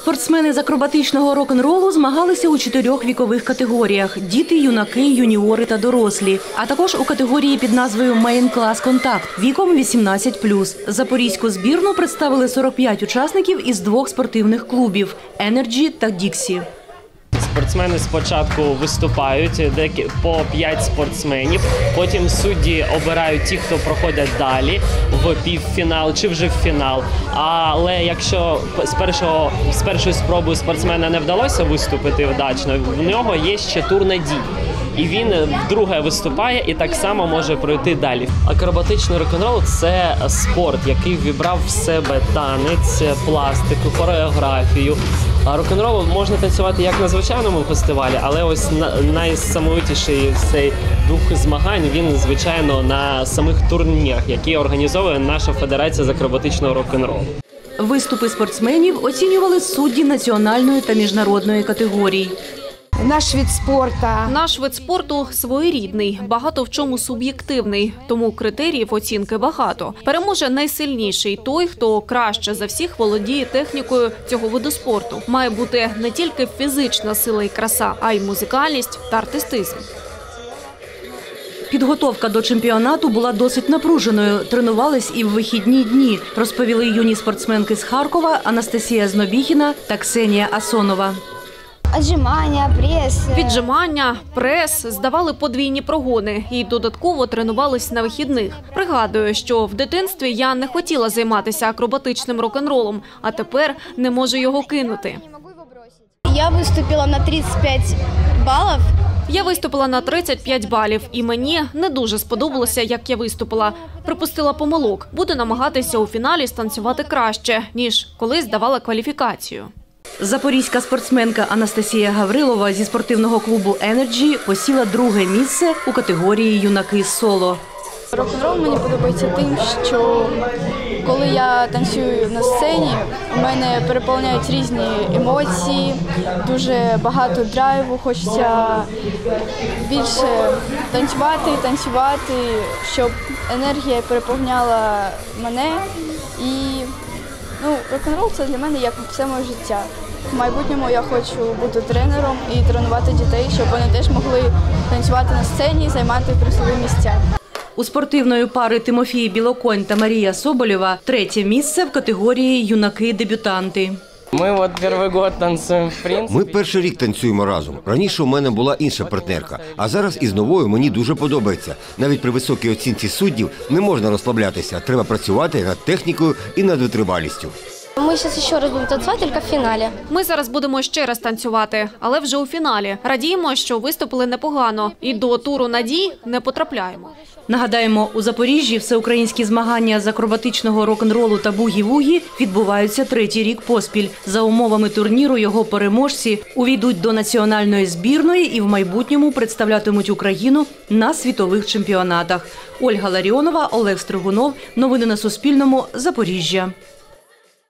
Спортсмени з акробатичного рок-н-ролу змагалися у 4 вікових категоріях – діти, юнаки, юніори та дорослі, а також у категорії під назвою «Main Class Contact» віком 18+. Запорізьку збірну представили 45 учасників із 2 спортивних клубів – «Energy» та «Dixie». Спортсмени спочатку виступають, по 5 спортсменів, потім судді обирають ті, хто проходять далі в півфінал чи вже в фінал. Але якщо з першої спроби спортсмена не вдалося виступити вдачно, в нього є ще тур надій. І він вдруге виступає і так само може пройти далі. Акробатичний рок-н-рол – це спорт, який вібрав в себе танець, пластику, хореографію. А рок-н-рол можна танцювати як на звичайному фестивалі, але ось найсамовитіший цей дух змагань, він, звичайно, на самих турнірах, які організовує наша федерація з акробатичного рок-н-ролу. Виступи спортсменів оцінювали судді національної та міжнародної категорій. Наш вид спорту своєрідний, багато в чому суб'єктивний, тому критеріїв оцінки багато. Переможе найсильніший той, хто краще за всіх володіє технікою цього виду спорту. Має бути не тільки фізична сила і краса, а й музикальність та артистизм. Підготовка до чемпіонату була досить напруженою. Тренувались і в вихідні дні, розповіли юні спортсменки з Харкова Анастасія Знобіхіна та Ксенія Асонова. Віджимання, прес, здавали подвійні прогони і додатково тренувались на вихідних. Пригадую, що в дитинстві я не хотіла займатися акробатичним рок-н-ролом, а тепер не можу його кинути. Я виступила на 35 балів. Я виступила на 35 балів, і мені не дуже сподобалося, як я виступила. Припустила помилок. Буду намагатися у фіналі станцювати краще, ніж коли здавала кваліфікацію. Запорізька спортсменка Анастасія Гаврилова зі спортивного клубу «Energy» посіла 2-ге місце у категорії «Юнаки соло». Рок-н-рол мені подобається тим, що коли я танцюю на сцені, у мене переповняють різні емоції, дуже багато драйву, хочеться більше танцювати, щоб енергія переповняла мене. І рок-н-рол – це для мене як все моє життя. В майбутньому я хочу бути тренером і тренувати дітей, щоб вони теж могли танцювати на сцені і займати призові місця. У спортивної пари Тимофій Білоконь та Марія Соболєва 3-є місце в категорії «Юнаки-дебютанти». Ми перший рік танцюємо в принципі. Ми перший рік танцюємо разом. Раніше у мене була інша партнерка, а зараз із новою мені дуже подобається. Навіть при високій оцінці суддів не можна розслаблятися. Треба працювати над технікою і над витривалістю. Ми зараз ще раз будемо танцювати, тільки в фіналі. Ми зараз будемо ще раз танцювати, але вже у фіналі. Радіємо, що виступили непогано і до туру надій не потрапляємо. Нагадаємо, у Запоріжжі всеукраїнські змагання з акробатичного рок-н-ролу та бугі-вугі відбуваються 3-й рік поспіль. За умовами турніру його переможці увійдуть до національної збірної і в майбутньому представлятимуть Україну на світових чемпіонатах. Ольга Ларіонова, Олег Стригунов. Новини на Суспільному. Запоріжжя.